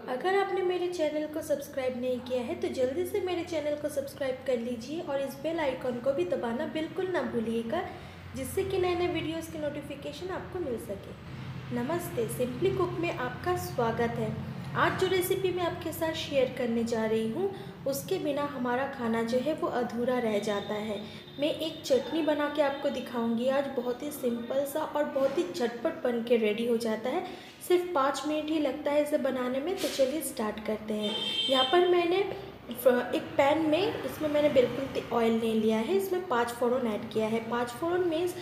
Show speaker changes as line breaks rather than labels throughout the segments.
अगर आपने मेरे चैनल को सब्सक्राइब नहीं किया है तो जल्दी से मेरे चैनल को सब्सक्राइब कर लीजिए और इस बेल आइकॉन को भी दबाना बिल्कुल ना भूलिएगा, जिससे कि नए नए वीडियोज़ की नोटिफिकेशन आपको मिल सके। नमस्ते, सिंपली कुक में आपका स्वागत है। आज जो रेसिपी मैं आपके साथ शेयर करने जा रही हूँ उसके बिना हमारा खाना जो है वो अधूरा रह जाता है। मैं एक चटनी बना के आपको दिखाऊंगी। आज बहुत ही सिंपल सा और बहुत ही झटपट बन के रेडी हो जाता है। सिर्फ 5 मिनट ही लगता है इसे बनाने में। तो चलिए स्टार्ट करते हैं। यहाँ पर मैंने एक पैन में इसमें मैंने बिल्कुल ऑयल ले लिया है। इसमें 5 फ़ोरन ऐड किया है। 5 फ़ोरन मीन्स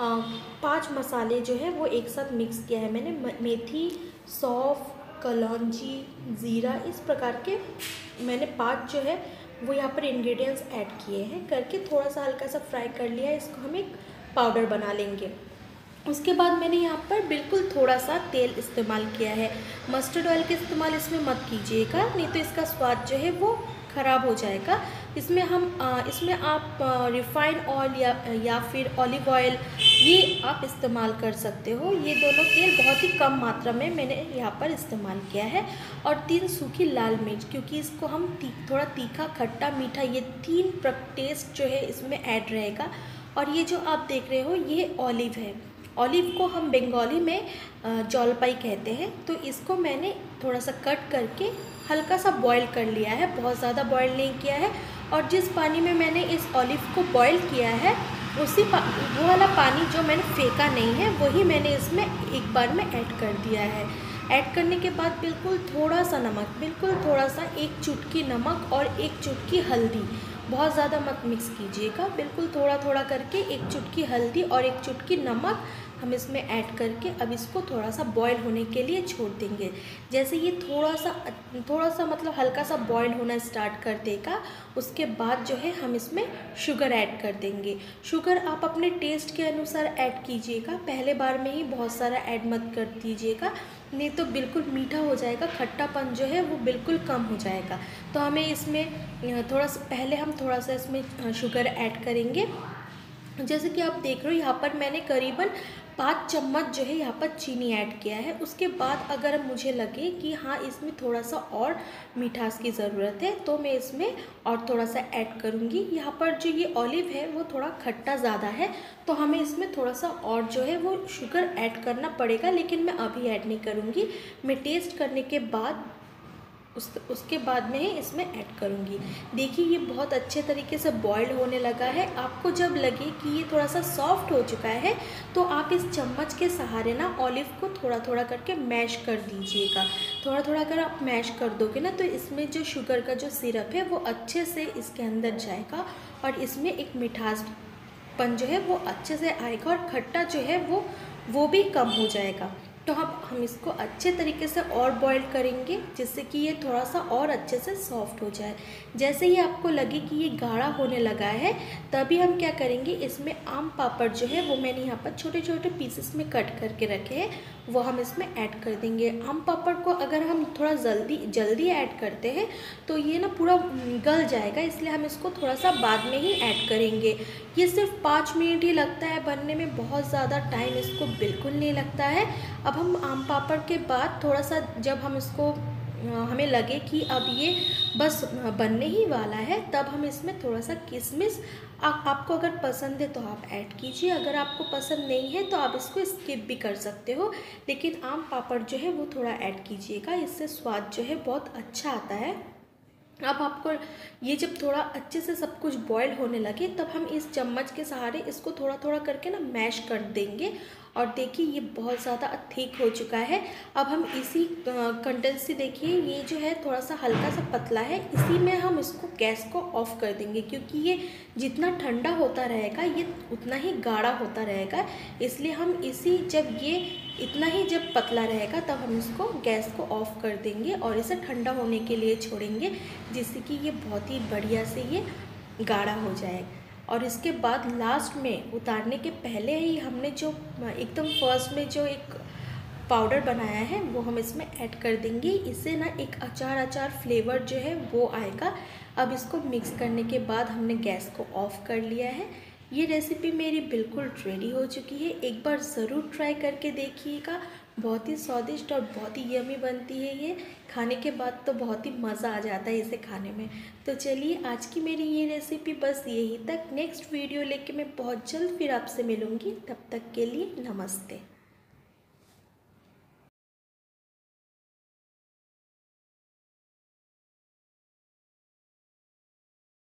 5 मसाले जो है वो एक साथ मिक्स किया है मैंने। मेथी, सौंफ, कलौंजी, ज़ीरा, इस प्रकार के मैंने 5 जो है वो यहाँ पर इंग्रेडिएंट्स ऐड किए हैं। करके थोड़ा सा हल्का सा फ्राई कर लिया है। इसको हम एक पाउडर बना लेंगे। उसके बाद मैंने यहाँ पर बिल्कुल थोड़ा सा तेल इस्तेमाल किया है। मस्टर्ड ऑयल का इस्तेमाल इसमें मत कीजिएगा, नहीं तो इसका स्वाद जो है वो ख़राब हो जाएगा। इसमें आप रिफाइंड ऑयल या फिर ऑलिव ऑयल ये आप इस्तेमाल कर सकते हो। ये दोनों तेल बहुत ही कम मात्रा में मैंने यहाँ पर इस्तेमाल किया है। और 3 सूखी लाल मिर्च, क्योंकि इसको हम थोड़ा तीखा, खट्टा, मीठा, ये 3 टेस्ट जो है इसमें ऐड रहेगा। और ये जो आप देख रहे हो ये ऑलिव है। ऑलिव को हम बंगाली में जलपाई कहते हैं। तो इसको मैंने थोड़ा सा कट करके हल्का सा बॉईल कर लिया है, बहुत ज़्यादा बॉईल नहीं किया है। और जिस पानी में मैंने इस ऑलिव को बॉईल किया है वो वाला पानी जो मैंने फेंका नहीं है वही मैंने इसमें एक बार में ऐड कर दिया है। ऐड करने के बाद बिल्कुल थोड़ा सा नमक, बिल्कुल थोड़ा सा, 1 चुटकी नमक और 1 चुटकी हल्दी, बहुत ज़्यादा मत मिक्स कीजिएगा, बिल्कुल थोड़ा थोड़ा करके 1 चुटकी हल्दी और 1 चुटकी नमक हम इसमें ऐड करके अब इसको थोड़ा सा बॉईल होने के लिए छोड़ देंगे। जैसे ये थोड़ा सा मतलब हल्का सा बॉईल होना स्टार्ट कर देगा, उसके बाद जो है हम इसमें शुगर ऐड कर देंगे। शुगर आप अपने टेस्ट के अनुसार ऐड कीजिएगा, पहले बार में ही बहुत सारा ऐड मत कर दीजिएगा, नहीं तो बिल्कुल मीठा हो जाएगा, खट्टापन जो है वो बिल्कुल कम हो जाएगा। तो हमें इसमें पहले हम थोड़ा सा इसमें शुगर ऐड करेंगे। जैसे कि आप देख रहे हो यहाँ पर मैंने करीबन 5 चम्मच जो है यहाँ पर चीनी ऐड किया है। उसके बाद अगर मुझे लगे कि हाँ इसमें थोड़ा सा और मिठास की ज़रूरत है तो मैं इसमें और थोड़ा सा ऐड करूँगी। यहाँ पर जो ये ऑलिव है वो थोड़ा खट्टा ज़्यादा है, तो हमें इसमें थोड़ा सा और जो है वो शुगर ऐड करना पड़ेगा, लेकिन मैं अभी ऐड नहीं करूँगी। मैं टेस्ट करने के बाद उसके बाद में ही इसमें ऐड करूँगी। देखिए ये बहुत अच्छे तरीके से बॉईल होने लगा है। आपको जब लगे कि ये थोड़ा सा सॉफ्ट हो चुका है तो आप इस चम्मच के सहारे ना ऑलिव को थोड़ा थोड़ा करके मैश कर दीजिएगा। थोड़ा थोड़ा अगर आप मैश कर दोगे ना तो इसमें जो शुगर का जो सिरप है वो अच्छे से इसके अंदर जाएगा और इसमें एक मिठासपन जो है वो अच्छे से आएगा और खट्टा जो है वो भी कम हो जाएगा। तो अब हम इसको अच्छे तरीके से और बॉईल करेंगे, जिससे कि ये थोड़ा सा और अच्छे से सॉफ्ट हो जाए। जैसे ही आपको लगे कि ये गाढ़ा होने लगा है तभी हम क्या करेंगे, इसमें आम पापड़ जो है वो मैंने यहाँ पर छोटे छोटे पीसेस में कट करके रखे हैं, वो हम इसमें ऐड कर देंगे। आम पापड़ को अगर हम थोड़ा जल्दी ऐड करते हैं तो ये ना पूरा गल जाएगा, इसलिए हम इसको थोड़ा सा बाद में ही ऐड करेंगे। ये सिर्फ 5 मिनट ही लगता है बनने में, बहुत ज़्यादा टाइम इसको बिल्कुल नहीं लगता है। अब हम आम पापड़ के बाद थोड़ा सा जब हम इसको हमें लगे कि अब ये बस बनने ही वाला है तब हम इसमें थोड़ा सा किशमिश, आपको अगर पसंद है तो आप ऐड कीजिए, अगर आपको पसंद नहीं है तो आप इसको स्किप भी कर सकते हो। लेकिन आम पापड़ जो है वो थोड़ा ऐड कीजिएगा, इससे स्वाद जो है बहुत अच्छा आता है। अब आपको ये जब थोड़ा अच्छे से सब कुछ बॉईल होने लगे तब हम इस चम्मच के सहारे इसको थोड़ा थोड़ा करके ना मैश कर देंगे। और देखिए ये बहुत ज़्यादा थिक हो चुका है। अब हम इसी कंसिस्टेंसी, देखिए ये जो है थोड़ा सा हल्का सा पतला है, इसी में हम इसको गैस को ऑफ कर देंगे, क्योंकि ये जितना ठंडा होता रहेगा ये उतना ही गाढ़ा होता रहेगा। इसलिए हम इतना ही जब पतला रहेगा तब हम इसको गैस को ऑफ कर देंगे और इसे ठंडा होने के लिए छोड़ेंगे, जिससे कि ये बहुत ही बढ़िया से ये गाढ़ा हो जाएगा। और इसके बाद लास्ट में उतारने के पहले ही हमने जो एकदम फर्स्ट में जो एक पाउडर बनाया है वो हम इसमें ऐड कर देंगे। इससे ना एक अचार फ्लेवर जो है वो आएगा। अब इसको मिक्स करने के बाद हमने गैस को ऑफ कर लिया है। ये रेसिपी मेरी बिल्कुल रेडी हो चुकी है, एक बार ज़रूर ट्राई करके देखिएगा। बहुत ही स्वादिष्ट और बहुत ही यमी बनती है ये। खाने के बाद तो बहुत ही मज़ा आ जाता है इसे खाने में। तो चलिए आज की मेरी ये रेसिपी बस यही तक। नेक्स्ट वीडियो लेके मैं बहुत जल्द फिर आपसे मिलूँगी। तब तक के लिए नमस्ते।